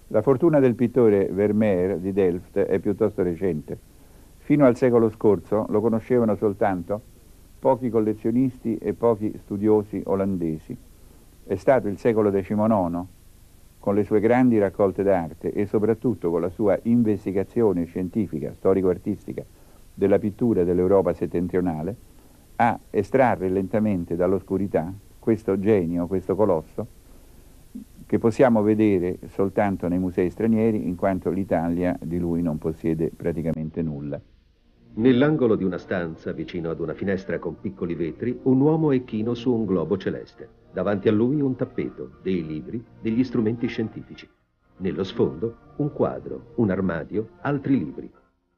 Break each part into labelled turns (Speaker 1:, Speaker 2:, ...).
Speaker 1: La fortuna del pittore Vermeer di Delft è piuttosto recente. Fino al secolo scorso lo conoscevano soltanto pochi collezionisti e pochi studiosi olandesi. È stato il secolo XIX, con le sue grandi raccolte d'arte e soprattutto con la sua investigazione scientifica, storico-artistica della pittura dell'Europa settentrionale, a estrarre lentamente dall'oscurità questo genio, questo colosso, che possiamo vedere soltanto nei musei stranieri, in quanto l'Italia di lui non possiede praticamente nulla.
Speaker 2: Nell'angolo di una stanza, vicino ad una finestra con piccoli vetri, un uomo è chino su un globo celeste. Davanti a lui un tappeto, dei libri, degli strumenti scientifici. Nello sfondo un quadro, un armadio, altri libri.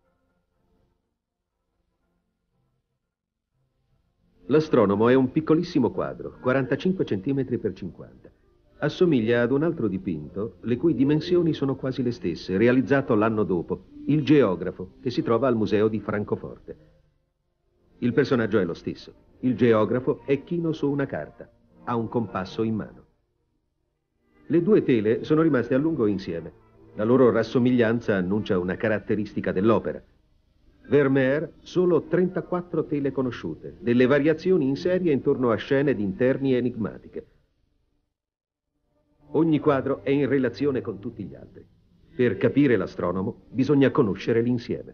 Speaker 2: L'astronomo è un piccolissimo quadro, 45 cm per 50. Assomiglia ad un altro dipinto, le cui dimensioni sono quasi le stesse, realizzato l'anno dopo, Il geografo, che si trova al museo di Francoforte. Il personaggio è lo stesso. Il geografo è chino su una carta, ha un compasso in mano. Le due tele sono rimaste a lungo insieme. La loro rassomiglianza annuncia una caratteristica dell'opera. Vermeer, solo 34 tele conosciute, delle variazioni in serie intorno a scene di interni enigmatiche. Ogni quadro è in relazione con tutti gli altri. Per capire l'astronomo bisogna conoscere l'insieme.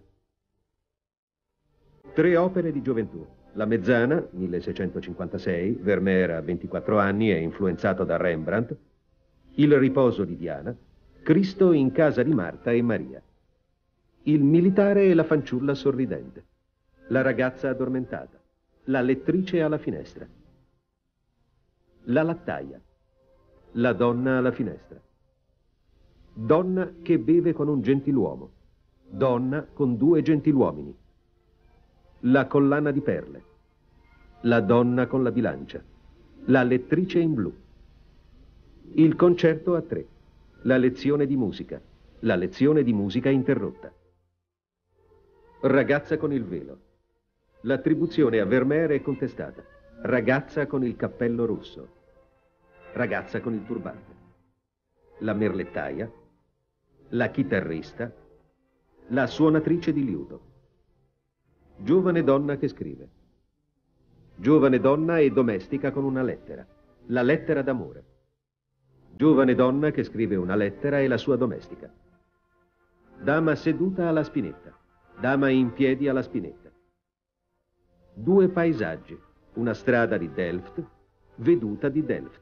Speaker 2: 3 opere di gioventù. La Mezzana, 1656, Vermeer ha 24 anni, è influenzato da Rembrandt. Il riposo di Diana, Cristo in casa di Marta e Maria. Il militare e la fanciulla sorridente. La ragazza addormentata. La lettrice alla finestra. La lattaia. La donna alla finestra. Donna che beve con un gentiluomo. Donna con 2 gentiluomini. La collana di perle. La donna con la bilancia. La lettrice in blu. Il concerto a 3. La lezione di musica. La lezione di musica interrotta. Ragazza con il velo. L'attribuzione a Vermeer è contestata. Ragazza con il cappello rosso. Ragazza con il turbante. La merlettaia. La chitarrista. La suonatrice di liuto. Giovane donna che scrive. Giovane donna e domestica con una lettera. La lettera d'amore. Giovane donna che scrive una lettera e la sua domestica. Dama seduta alla spinetta. Dama in piedi alla spinetta. 2 paesaggi. Una strada di Delft, veduta di Delft.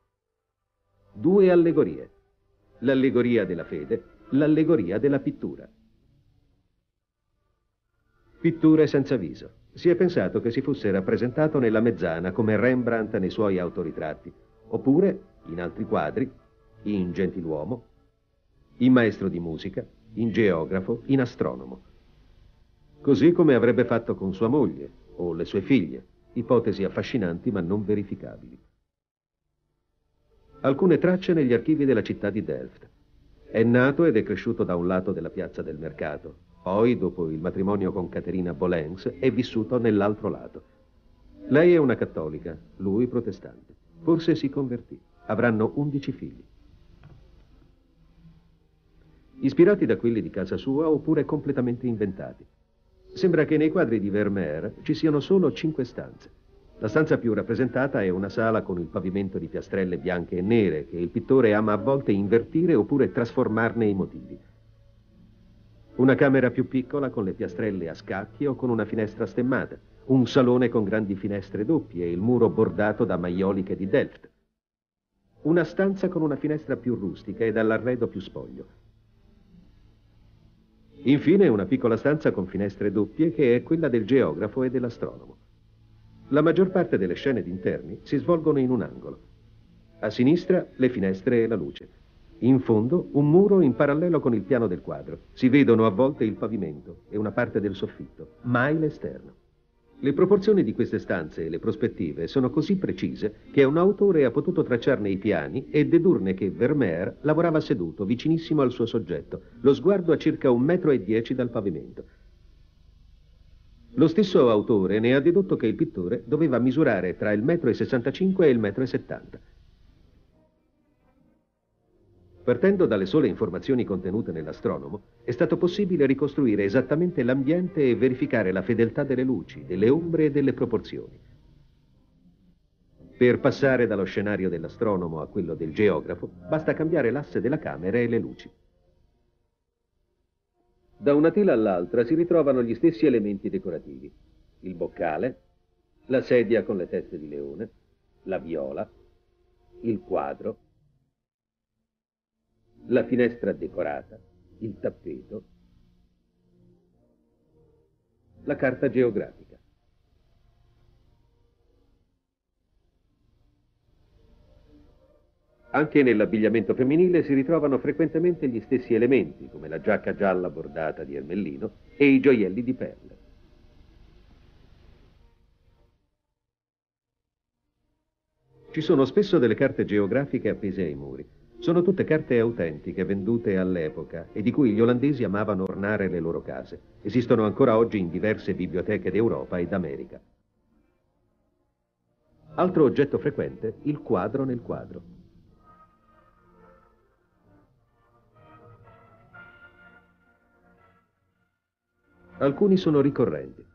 Speaker 2: 2 allegorie. L'allegoria della fede, l'allegoria della pittura. Pitture senza viso. Si è pensato che si fosse rappresentato nella Mezzana come Rembrandt nei suoi autoritratti, oppure in altri quadri, in gentiluomo, in maestro di musica, in geografo, in astronomo. Così come avrebbe fatto con sua moglie o le sue figlie, ipotesi affascinanti ma non verificabili. Alcune tracce negli archivi della città di Delft. È nato ed è cresciuto da un lato della piazza del mercato, poi, dopo il matrimonio con Caterina Bolens, è vissuto nell'altro lato. Lei è una cattolica, lui protestante. Forse si convertì. Avranno 11 figli. Ispirati da quelli di casa sua oppure completamente inventati. Sembra che nei quadri di Vermeer ci siano solo 5 stanze. La stanza più rappresentata è una sala con il pavimento di piastrelle bianche e nere che il pittore ama a volte invertire oppure trasformarne i motivi. Una camera più piccola con le piastrelle a scacchi o con una finestra stemmata. Un salone con grandi finestre doppie e il muro bordato da maioliche di Delft. Una stanza con una finestra più rustica e dall'arredo più spoglio. Infine una piccola stanza con finestre doppie che è quella del geografo e dell'astronomo. La maggior parte delle scene d'interni si svolgono in un angolo. A sinistra le finestre e la luce. In fondo un muro in parallelo con il piano del quadro. Si vedono a volte il pavimento e una parte del soffitto, mai l'esterno. Le proporzioni di queste stanze e le prospettive sono così precise che un autore ha potuto tracciarne i piani e dedurne che Vermeer lavorava seduto vicinissimo al suo soggetto, lo sguardo a circa 1,10 m dal pavimento. Lo stesso autore ne ha dedotto che il pittore doveva misurare tra il 1,65 m e il 1,70 m. Partendo dalle sole informazioni contenute nell'astronomo, è stato possibile ricostruire esattamente l'ambiente e verificare la fedeltà delle luci, delle ombre e delle proporzioni. Per passare dallo scenario dell'astronomo a quello del geografo, basta cambiare l'asse della camera e le luci. Da una tela all'altra si ritrovano gli stessi elementi decorativi: il boccale, la sedia con le teste di leone, la viola, il quadro, la finestra decorata, il tappeto, la carta geografica. Anche nell'abbigliamento femminile si ritrovano frequentemente gli stessi elementi, come la giacca gialla bordata di ermellino e i gioielli di perle. Ci sono spesso delle carte geografiche appese ai muri. Sono tutte carte autentiche vendute all'epoca e di cui gli olandesi amavano ornare le loro case. Esistono ancora oggi in diverse biblioteche d'Europa e d'America. Altro oggetto frequente, il quadro nel quadro. Alcuni sono ricorrenti.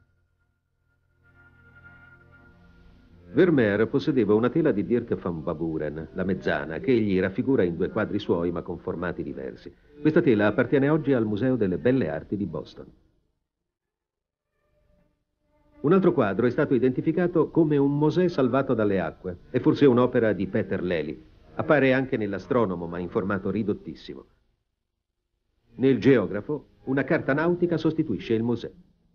Speaker 2: Vermeer possedeva una tela di Dirk van Baburen, la mezzana, che egli raffigura in 2 quadri suoi ma con formati diversi. Questa tela appartiene oggi al Museo delle Belle Arti di Boston. Un altro quadro è stato identificato come un Mosè salvato dalle acque. È forse un'opera di Peter Lely. Appare anche nell'astronomo ma in formato ridottissimo. Nel geografo, una carta nautica sostituisce il Mosè.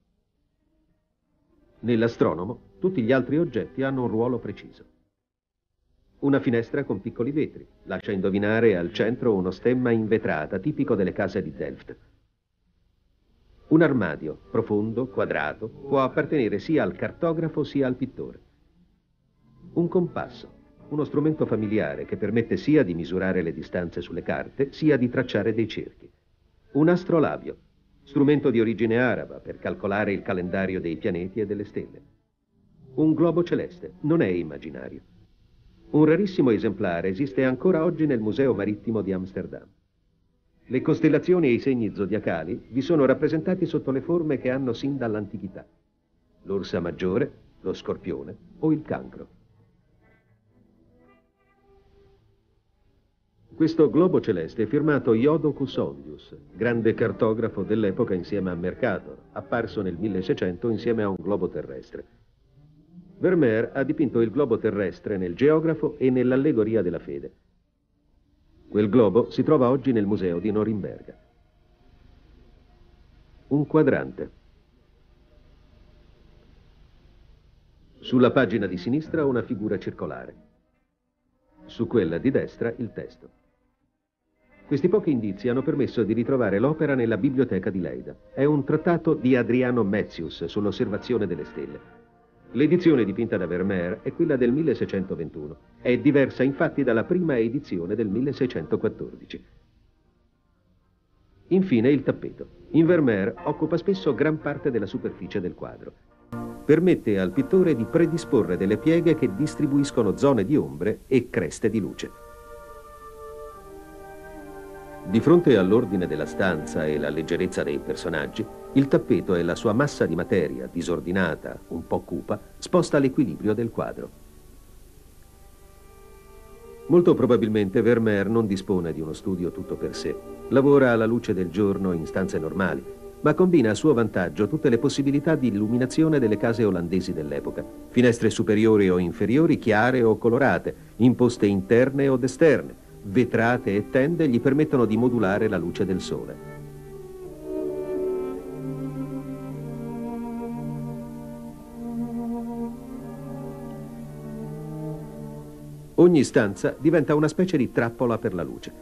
Speaker 2: Nell'astronomo, tutti gli altri oggetti hanno un ruolo preciso. Una finestra con piccoli vetri lascia indovinare al centro uno stemma in vetrata, tipico delle case di Delft. Un armadio, profondo, quadrato, può appartenere sia al cartografo sia al pittore. Un compasso, uno strumento familiare che permette sia di misurare le distanze sulle carte, sia di tracciare dei cerchi. Un astrolabio, strumento di origine araba per calcolare il calendario dei pianeti e delle stelle. Un globo celeste, non è immaginario. Un rarissimo esemplare esiste ancora oggi nel Museo Marittimo di Amsterdam. Le costellazioni e i segni zodiacali vi sono rappresentati sotto le forme che hanno sin dall'antichità: l'Ursa Maggiore, lo Scorpione o il Cancro. Questo globo celeste è firmato Iodocus Hondius, grande cartografo dell'epoca insieme a Mercator, apparso nel 1600 insieme a un globo terrestre. Vermeer ha dipinto il globo terrestre nel geografo e nell'allegoria della fede. Quel globo si trova oggi nel museo di Norimberga. Un quadrante. Sulla pagina di sinistra una figura circolare. Su quella di destra il testo. Questi pochi indizi hanno permesso di ritrovare l'opera nella biblioteca di Leida. È un trattato di Adriano Metzius sull'osservazione delle stelle. L'edizione dipinta da Vermeer è quella del 1621. È diversa infatti dalla prima edizione del 1614. Infine il tappeto. In Vermeer occupa spesso gran parte della superficie del quadro. Permette al pittore di predisporre delle pieghe che distribuiscono zone di ombre e creste di luce. Di fronte all'ordine della stanza e la leggerezza dei personaggi, il tappeto e la sua massa di materia, disordinata, un po' cupa, sposta l'equilibrio del quadro. Molto probabilmente Vermeer non dispone di uno studio tutto per sé. Lavora alla luce del giorno in stanze normali, ma combina a suo vantaggio tutte le possibilità di illuminazione delle case olandesi dell'epoca. Finestre superiori o inferiori, chiare o colorate, imposte interne o esterne, vetrate e tende gli permettono di modulare la luce del sole. Ogni stanza diventa una specie di trappola per la luce.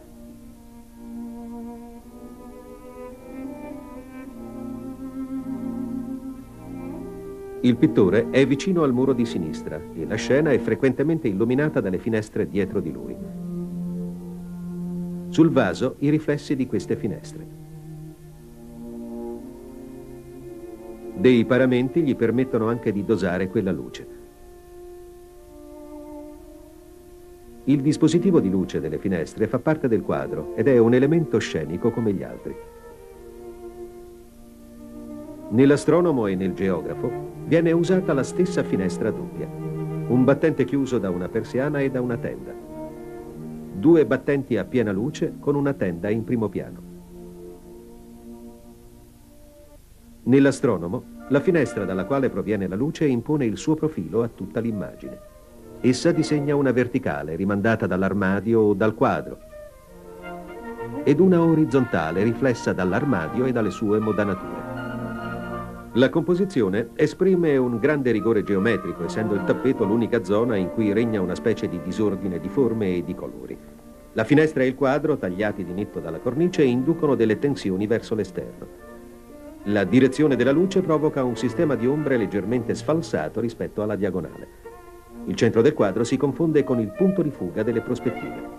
Speaker 2: Il pittore è vicino al muro di sinistra e la scena è frequentemente illuminata dalle finestre dietro di lui. Sul vaso i riflessi di queste finestre. Dei paramenti gli permettono anche di dosare quella luce. Il dispositivo di luce delle finestre fa parte del quadro ed è un elemento scenico come gli altri. Nell'astronomo e nel geografo viene usata la stessa finestra doppia, un battente chiuso da una persiana e da una tenda, 2 battenti a piena luce con una tenda in primo piano. Nell'astronomo, la finestra dalla quale proviene la luce impone il suo profilo a tutta l'immagine. Essa disegna una verticale rimandata dall'armadio o dal quadro ed una orizzontale riflessa dall'armadio e dalle sue modanature. La composizione esprime un grande rigore geometrico, essendo il tappeto l'unica zona in cui regna una specie di disordine di forme e di colori. La finestra e il quadro, tagliati di netto dalla cornice, inducono delle tensioni verso l'esterno. La direzione della luce provoca un sistema di ombre leggermente sfalsato rispetto alla diagonale. Il centro del quadro si confonde con il punto di fuga delle prospettive.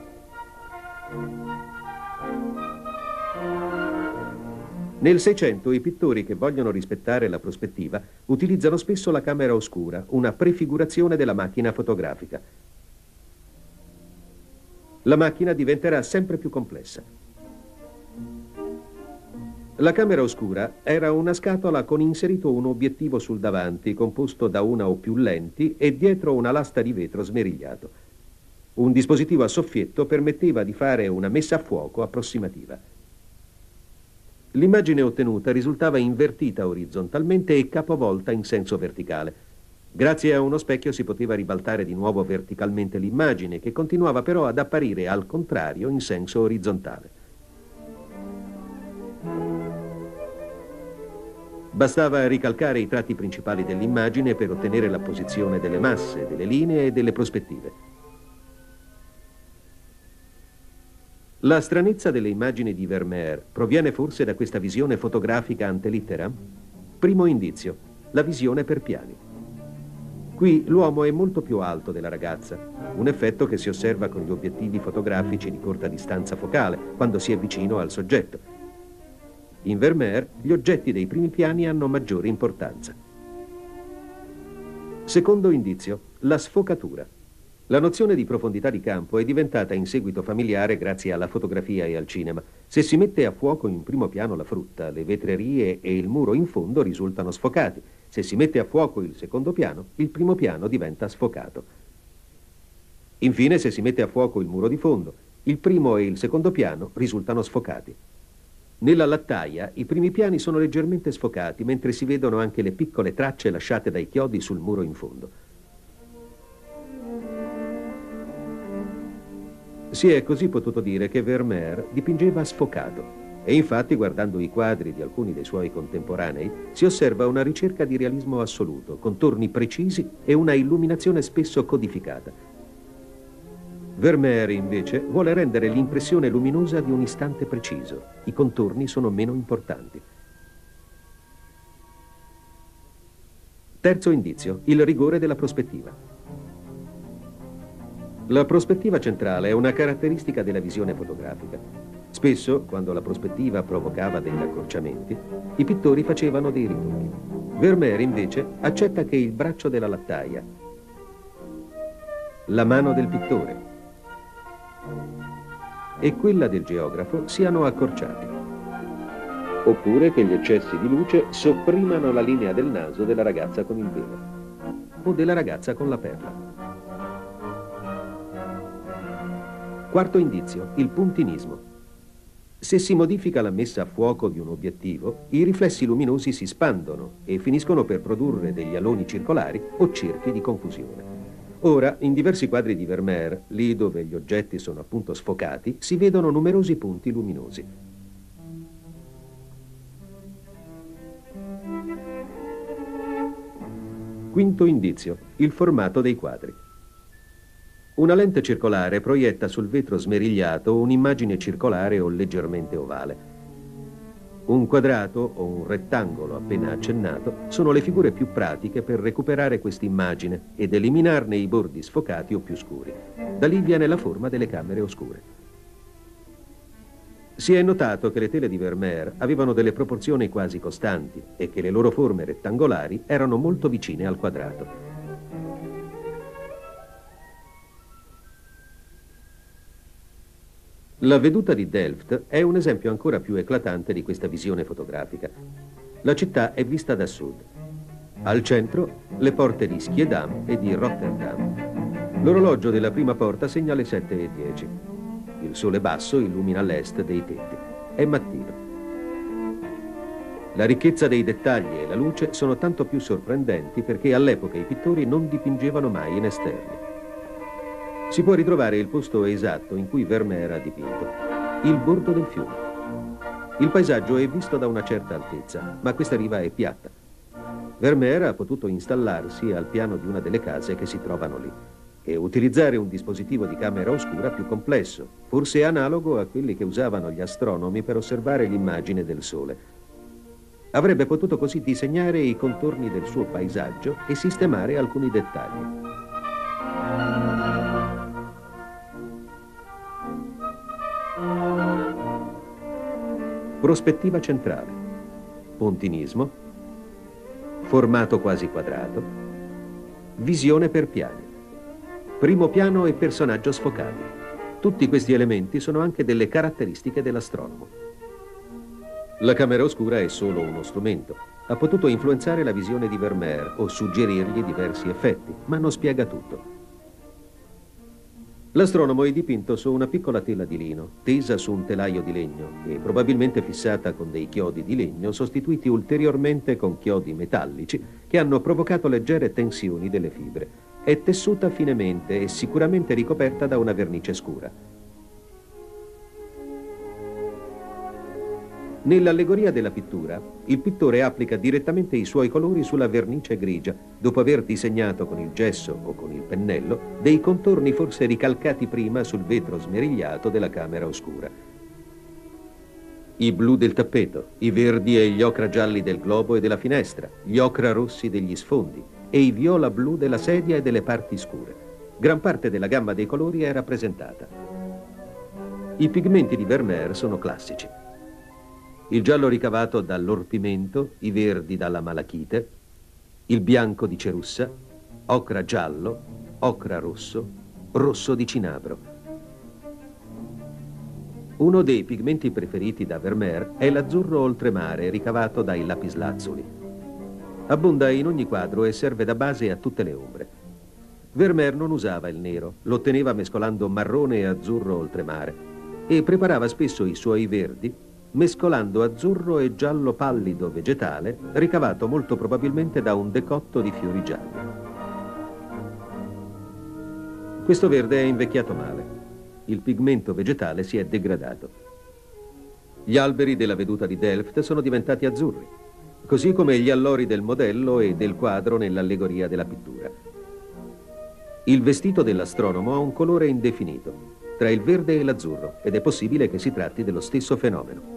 Speaker 2: Nel Seicento i pittori che vogliono rispettare la prospettiva utilizzano spesso la camera oscura, una prefigurazione della macchina fotografica. La macchina diventerà sempre più complessa. La camera oscura era una scatola con inserito un obiettivo sul davanti, composto da una o più lenti e dietro una lastra di vetro smerigliato. Un dispositivo a soffietto permetteva di fare una messa a fuoco approssimativa. L'immagine ottenuta risultava invertita orizzontalmente e capovolta in senso verticale. Grazie a uno specchio si poteva ribaltare di nuovo verticalmente l'immagine, che continuava però ad apparire al contrario in senso orizzontale. Bastava ricalcare i tratti principali dell'immagine per ottenere la posizione delle masse, delle linee e delle prospettive. La stranezza delle immagini di Vermeer proviene forse da questa visione fotografica ante litteram? Primo indizio, la visione per piani. Qui l'uomo è molto più alto della ragazza, un effetto che si osserva con gli obiettivi fotografici di corta distanza focale, quando si è vicino al soggetto. In Vermeer gli oggetti dei primi piani hanno maggiore importanza. Secondo indizio, la sfocatura. La nozione di profondità di campo è diventata in seguito familiare grazie alla fotografia e al cinema. Se si mette a fuoco in primo piano la frutta, le vetrerie e il muro in fondo risultano sfocati. Se si mette a fuoco il secondo piano, il primo piano diventa sfocato. Infine, se si mette a fuoco il muro di fondo, il primo e il secondo piano risultano sfocati. Nella lattaia i primi piani sono leggermente sfocati, mentre si vedono anche le piccole tracce lasciate dai chiodi sul muro in fondo. Si è così potuto dire che Vermeer dipingeva sfocato, e infatti guardando i quadri di alcuni dei suoi contemporanei si osserva una ricerca di realismo assoluto, contorni precisi e una illuminazione spesso codificata. Vermeer invece vuole rendere l'impressione luminosa di un istante preciso, i contorni sono meno importanti. Terzo indizio, il rigore della prospettiva. La prospettiva centrale è una caratteristica della visione fotografica. Spesso, quando la prospettiva provocava degli accorciamenti, i pittori facevano dei ritocchi. Vermeer, invece, accetta che il braccio della lattaia, la mano del pittore e quella del geografo siano accorciati, oppure che gli eccessi di luce sopprimano la linea del naso della ragazza con il velo o della ragazza con la perla. Quarto indizio, il puntinismo. Se si modifica la messa a fuoco di un obiettivo, i riflessi luminosi si spandono e finiscono per produrre degli aloni circolari o cerchi di confusione. Ora, in diversi quadri di Vermeer, lì dove gli oggetti sono appunto sfocati, si vedono numerosi punti luminosi. Quinto indizio, il formato dei quadri. Una lente circolare proietta sul vetro smerigliato un'immagine circolare o leggermente ovale. Un quadrato o un rettangolo appena accennato sono le figure più pratiche per recuperare quest'immagine ed eliminarne i bordi sfocati o più scuri. Da lì viene la forma delle camere oscure. Si è notato che le tele di Vermeer avevano delle proporzioni quasi costanti e che le loro forme rettangolari erano molto vicine al quadrato. La veduta di Delft è un esempio ancora più eclatante di questa visione fotografica. La città è vista da sud. Al centro, le porte di Schiedam e di Rotterdam. L'orologio della prima porta segna le 7:10. Il sole basso illumina l'est dei tetti. È mattino. La ricchezza dei dettagli e la luce sono tanto più sorprendenti perché all'epoca i pittori non dipingevano mai in esterni. Si può ritrovare il posto esatto in cui Vermeer ha dipinto, il bordo del fiume. Il paesaggio è visto da una certa altezza, ma questa riva è piatta. Vermeer ha potuto installarsi al piano di una delle case che si trovano lì e utilizzare un dispositivo di camera oscura più complesso, forse analogo a quelli che usavano gli astronomi per osservare l'immagine del Sole. Avrebbe potuto così disegnare i contorni del suo paesaggio e sistemare alcuni dettagli. Prospettiva centrale, pontinismo, formato quasi quadrato, visione per piani, primo piano e personaggio sfocati. Tutti questi elementi sono anche delle caratteristiche dell'astronomo. La camera oscura è solo uno strumento. Ha potuto influenzare la visione di Vermeer o suggerirgli diversi effetti, ma non spiega tutto. L'astronomo è dipinto su una piccola tela di lino, tesa su un telaio di legno e probabilmente fissata con dei chiodi di legno sostituiti ulteriormente con chiodi metallici che hanno provocato leggere tensioni delle fibre. È tessuta finemente e sicuramente ricoperta da una vernice scura. Nell'allegoria della pittura, il pittore applica direttamente i suoi colori sulla vernice grigia, dopo aver disegnato con il gesso o con il pennello dei contorni forse ricalcati prima sul vetro smerigliato della camera oscura. I blu del tappeto, i verdi e gli ocra gialli del globo e della finestra, gli ocra rossi degli sfondi e i viola blu della sedia e delle parti scure. Gran parte della gamma dei colori è rappresentata. I pigmenti di Vermeer sono classici. Il giallo ricavato dall'orpimento, i verdi dalla malachite, il bianco di cerussa, ocra giallo, ocra rosso, rosso di cinabro. Uno dei pigmenti preferiti da Vermeer è l'azzurro oltremare ricavato dai lapislazzuli. Abbonda in ogni quadro e serve da base a tutte le ombre. Vermeer non usava il nero, lo otteneva mescolando marrone e azzurro oltremare e preparava spesso i suoi verdi mescolando azzurro e giallo pallido vegetale, ricavato molto probabilmente da un decotto di fiori gialli. Questo verde è invecchiato male. Il pigmento vegetale si è degradato. Gli alberi della veduta di Delft sono diventati azzurri, così come gli allori del modello e del quadro nell'allegoria della pittura. Il vestito dell'astronomo ha un colore indefinito, tra il verde e l'azzurro, ed è possibile che si tratti dello stesso fenomeno.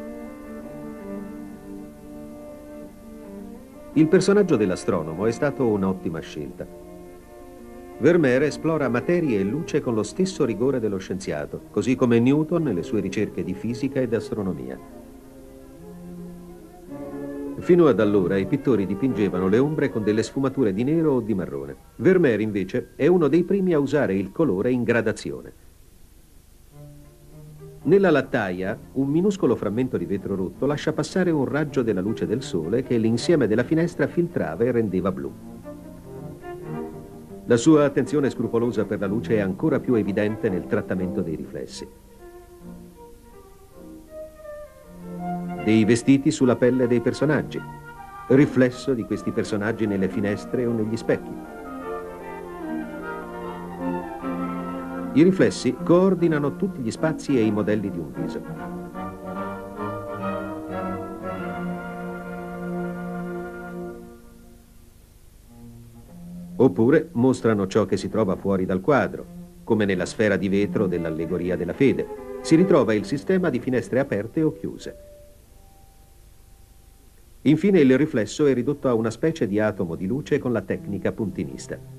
Speaker 2: Il personaggio dell'astronomo è stato un'ottima scelta. Vermeer esplora materia e luce con lo stesso rigore dello scienziato, così come Newton nelle sue ricerche di fisica ed astronomia. Fino ad allora i pittori dipingevano le ombre con delle sfumature di nero o di marrone. Vermeer invece è uno dei primi a usare il colore in gradazione. Nella lattaia, un minuscolo frammento di vetro rotto lascia passare un raggio della luce del sole che l'insieme della finestra filtrava e rendeva blu. La sua attenzione scrupolosa per la luce è ancora più evidente nel trattamento dei riflessi. Dei vestiti sulla pelle dei personaggi, riflesso di questi personaggi nelle finestre o negli specchi. I riflessi coordinano tutti gli spazi e i modelli di un viso. Oppure mostrano ciò che si trova fuori dal quadro, come nella sfera di vetro dell'allegoria della fede. Si ritrova il sistema di finestre aperte o chiuse. Infine il riflesso è ridotto a una specie di atomo di luce con la tecnica puntinista.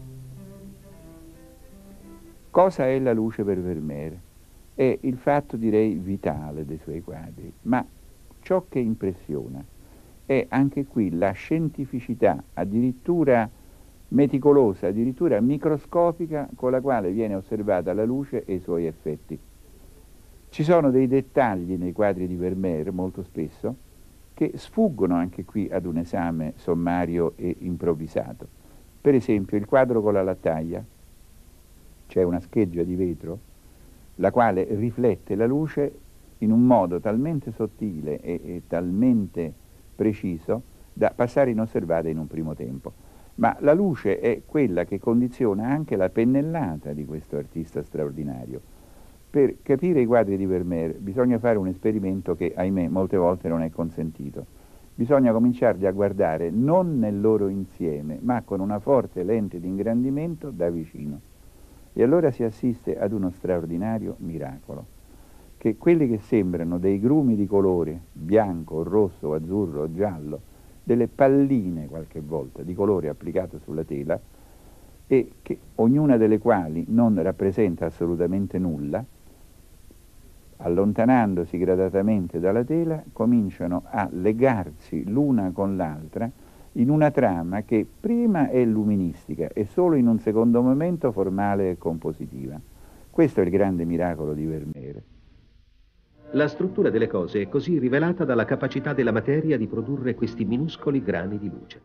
Speaker 1: Cosa è la luce per Vermeer? È il fatto, direi, vitale dei suoi quadri, ma ciò che impressiona è anche qui la scientificità, addirittura meticolosa, addirittura microscopica, con la quale viene osservata la luce e i suoi effetti. Ci sono dei dettagli nei quadri di Vermeer, molto spesso, che sfuggono anche qui ad un esame sommario e improvvisato. Per esempio, il quadro con la lattaia, c'è una scheggia di vetro, la quale riflette la luce in un modo talmente sottile e talmente preciso da passare inosservata in un primo tempo. Ma la luce è quella che condiziona anche la pennellata di questo artista straordinario. Per capire i quadri di Vermeer bisogna fare un esperimento che, ahimè, molte volte non è consentito. Bisogna cominciarli a guardare non nel loro insieme, ma con una forte lente di ingrandimento da vicino. E allora si assiste ad uno straordinario miracolo, che quelli che sembrano dei grumi di colore, bianco, rosso, azzurro, giallo, delle palline qualche volta di colore applicato sulla tela, e che ognuna delle quali non rappresenta assolutamente nulla, allontanandosi gradatamente dalla tela, cominciano a legarsi l'una con l'altra in una trama che prima è luministica e solo in un secondo momento formale e compositiva. Questo è il grande miracolo di Vermeer.
Speaker 2: La struttura delle cose è così rivelata dalla capacità della materia di produrre questi minuscoli grani di luce.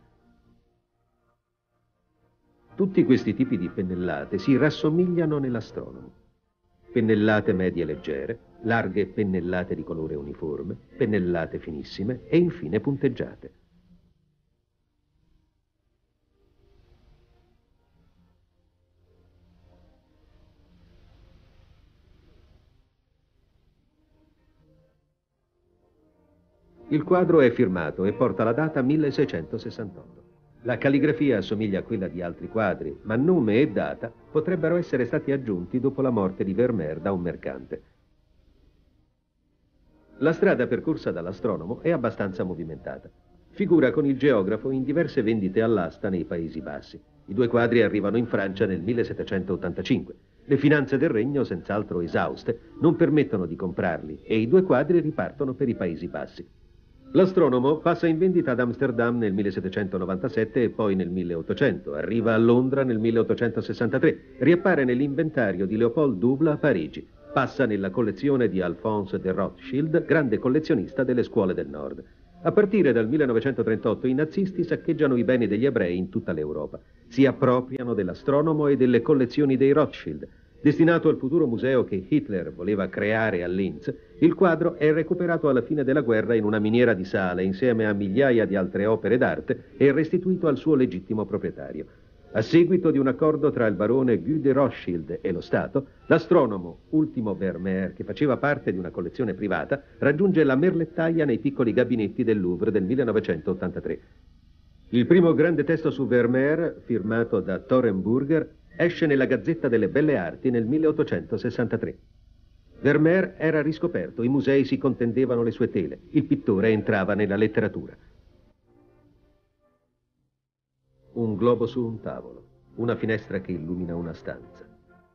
Speaker 2: Tutti questi tipi di pennellate si rassomigliano nell'astronomo. Pennellate medie leggere, larghe pennellate di colore uniforme, pennellate finissime e infine punteggiate. Il quadro è firmato e porta la data 1668. La calligrafia assomiglia a quella di altri quadri, ma nome e data potrebbero essere stati aggiunti dopo la morte di Vermeer da un mercante. La strada percorsa dall'astronomo è abbastanza movimentata. Figura con il geografo in diverse vendite all'asta nei Paesi Bassi. I due quadri arrivano in Francia nel 1785. Le finanze del regno, senz'altro esauste, non permettono di comprarli e i due quadri ripartono per i Paesi Bassi. L'astronomo passa in vendita ad Amsterdam nel 1797 e poi nel 1800, arriva a Londra nel 1863, riappare nell'inventario di Leopold Double a Parigi, passa nella collezione di Alphonse de Rothschild, grande collezionista delle scuole del Nord. A partire dal 1938 i nazisti saccheggiano i beni degli ebrei in tutta l'Europa, si appropriano dell'astronomo e delle collezioni dei Rothschild. Destinato al futuro museo che Hitler voleva creare a Linz, il quadro è recuperato alla fine della guerra in una miniera di sale insieme a migliaia di altre opere d'arte e restituito al suo legittimo proprietario. A seguito di un accordo tra il barone Guy de Rothschild e lo Stato, l'astronomo, ultimo Vermeer, che faceva parte di una collezione privata, raggiunge la merlettaia nei piccoli gabinetti del Louvre del 1983. Il primo grande testo su Vermeer, firmato da Thorenburger, esce nella Gazzetta delle Belle Arti nel 1863. Vermeer era riscoperto, i musei si contendevano le sue tele, il pittore entrava nella letteratura. Un globo su un tavolo, una finestra che illumina una stanza.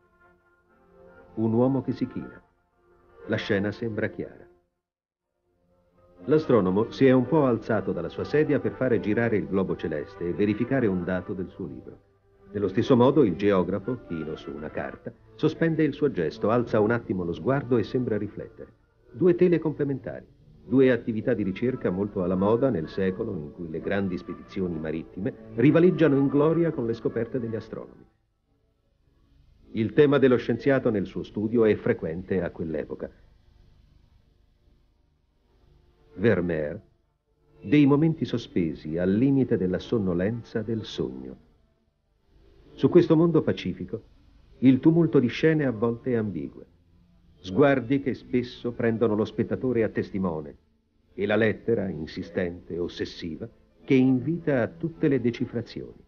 Speaker 2: Un uomo che si china. La scena sembra chiara. L'astronomo si è un po' alzato dalla sua sedia per fare girare il globo celeste e verificare un dato del suo libro. Nello stesso modo il geografo, chino su una carta, sospende il suo gesto, alza un attimo lo sguardo e sembra riflettere. Due tele complementari, due attività di ricerca molto alla moda nel secolo in cui le grandi spedizioni marittime rivaleggiano in gloria con le scoperte degli astronomi. Il tema dello scienziato nel suo studio è frequente a quell'epoca. Vermeer, dei momenti sospesi al limite della sonnolenza del sogno. Su questo mondo pacifico, il tumulto di scene a volte ambigue, sguardi che spesso prendono lo spettatore a testimone e la lettera insistente, ossessiva, che invita a tutte le decifrazioni.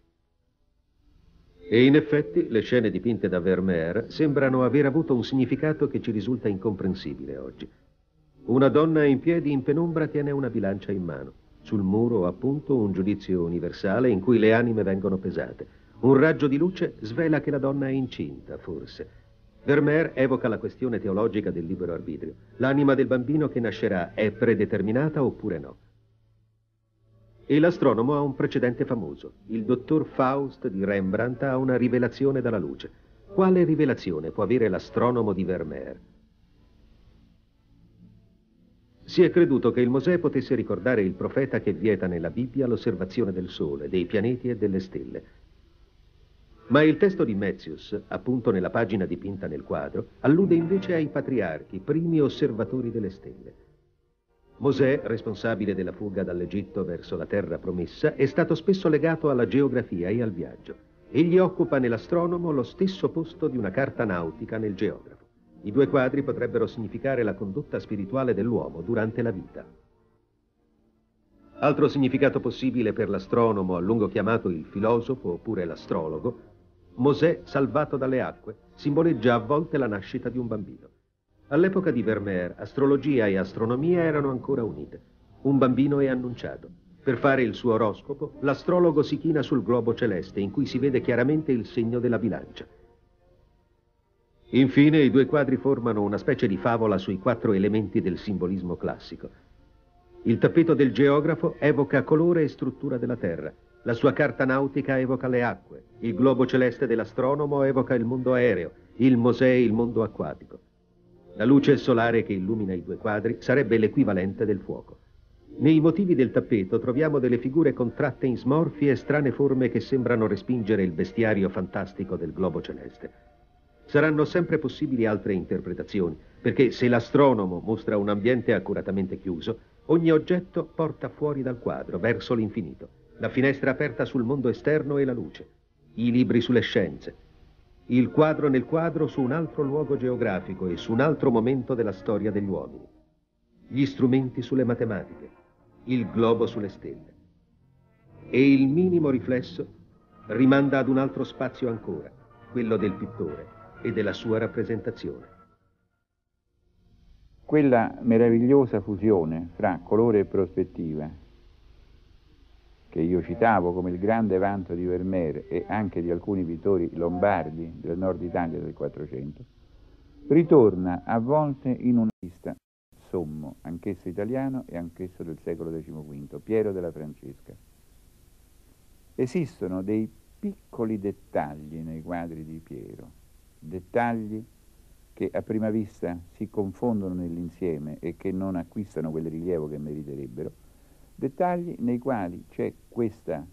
Speaker 2: E in effetti le scene dipinte da Vermeer sembrano aver avuto un significato che ci risulta incomprensibile oggi. Una donna in piedi in penombra tiene una bilancia in mano. Sul muro, appunto, un giudizio universale in cui le anime vengono pesate. Un raggio di luce svela che la donna è incinta, forse. Vermeer evoca la questione teologica del libero arbitrio. L'anima del bambino che nascerà è predeterminata oppure no? E l'astronomo ha un precedente famoso. Il dottor Faust di Rembrandt ha una rivelazione dalla luce. Quale rivelazione può avere l'astronomo di Vermeer? Si è creduto che il Mosè potesse ricordare il profeta che vieta nella Bibbia l'osservazione del Sole, dei pianeti e delle stelle. Ma il testo di Metzius, appunto nella pagina dipinta nel quadro, allude invece ai patriarchi, primi osservatori delle stelle. Mosè, responsabile della fuga dall'Egitto verso la terra promessa, è stato spesso legato alla geografia e al viaggio. Egli occupa nell'astronomo lo stesso posto di una carta nautica nel geografo. I due quadri potrebbero significare la condotta spirituale dell'uomo durante la vita. Altro significato possibile per l'astronomo, a lungo chiamato il filosofo oppure l'astrologo, Mosè salvato dalle acque, simboleggia a volte la nascita di un bambino. All'epoca di Vermeer, astrologia e astronomia erano ancora unite. Un bambino è annunciato. Per fare il suo oroscopo, l'astrologo si china sul globo celeste, in cui si vede chiaramente il segno della bilancia. Infine, i due quadri formano una specie di favola sui 4 elementi del simbolismo classico. Il tappeto del geografo evoca colore e struttura della terra. La sua carta nautica evoca le acque. Il globo celeste dell'astronomo evoca il mondo aereo. Il Mosè il mondo acquatico. La luce solare che illumina i due quadri sarebbe l'equivalente del fuoco. Nei motivi del tappeto troviamo delle figure contratte in smorfie e strane forme che sembrano respingere il bestiario fantastico del globo celeste. Saranno sempre possibili altre interpretazioni, perché se l'astronomo mostra un ambiente accuratamente chiuso, ogni oggetto porta fuori dal quadro, verso l'infinito. La finestra aperta sul mondo esterno e la luce. I libri sulle scienze. Il quadro nel quadro su un altro luogo geografico e su un altro momento della storia degli uomini. Gli strumenti sulle matematiche, il globo sulle stelle. E il minimo riflesso rimanda ad un altro spazio ancora, quello del pittore e della sua rappresentazione.
Speaker 1: Quella meravigliosa fusione fra colore e prospettiva che io citavo come il grande vanto di Vermeer e anche di alcuni pittori lombardi del nord Italia del 400, ritorna a volte in un artista sommo, anch'esso italiano e anch'esso del secolo XV, Piero della Francesca. Esistono dei piccoli dettagli nei quadri di Piero, dettagli che a prima vista si confondono nell'insieme e che non acquistano quel rilievo che meriterebbero, dettagli nei quali c'è questa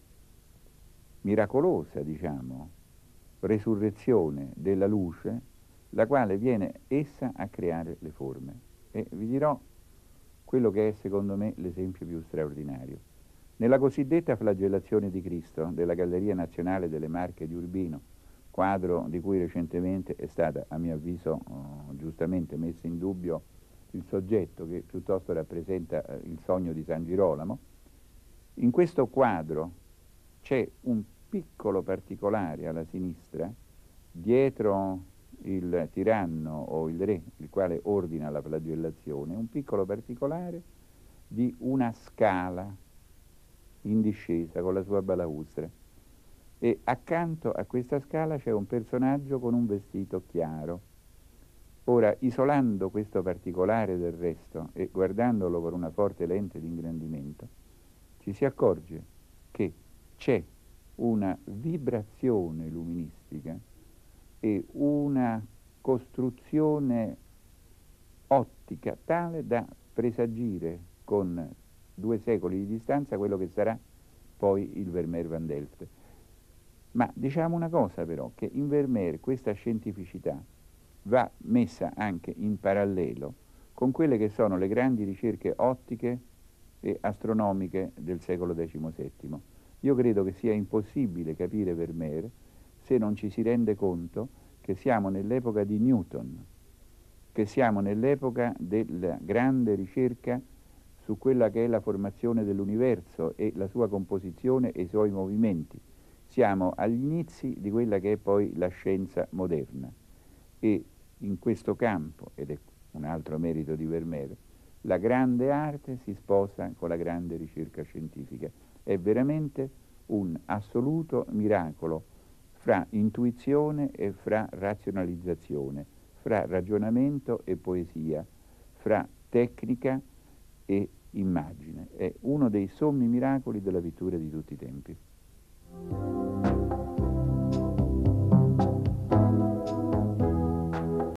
Speaker 1: miracolosa, diciamo, resurrezione della luce, la quale viene essa a creare le forme. E vi dirò quello che è secondo me l'esempio più straordinario. Nella cosiddetta flagellazione di Cristo della Galleria Nazionale delle Marche di Urbino, quadro di cui recentemente è stata, a mio avviso, giustamente messo in dubbio il soggetto che piuttosto rappresenta il sogno di San Girolamo, in questo quadro c'è un piccolo particolare alla sinistra, dietro il tiranno o il re, il quale ordina la flagellazione, un piccolo particolare di una scala in discesa con la sua balaustra. E accanto a questa scala c'è un personaggio con un vestito chiaro. Ora, isolando questo particolare del resto e guardandolo con una forte lente di ingrandimento, ci si accorge che c'è una vibrazione luministica e una costruzione ottica tale da presagire con 2 secoli di distanza quello che sarà poi il Vermeer Van Delft. Ma diciamo una cosa però, che in Vermeer questa scientificità va messa anche in parallelo con quelle che sono le grandi ricerche ottiche e astronomiche del secolo XVII. Io credo che sia impossibile capire Vermeer se non ci si rende conto che siamo nell'epoca di Newton, che siamo nell'epoca della grande ricerca su quella che è la formazione dell'universo e la sua composizione e i suoi movimenti. Siamo agli inizi di quella che è poi la scienza moderna. E in questo campo, ed è un altro merito di Vermeer, la grande arte si sposa con la grande ricerca scientifica. È veramente un assoluto miracolo fra intuizione e fra razionalizzazione, fra ragionamento e poesia, fra tecnica e immagine. È uno dei sommi miracoli della pittura di tutti i tempi.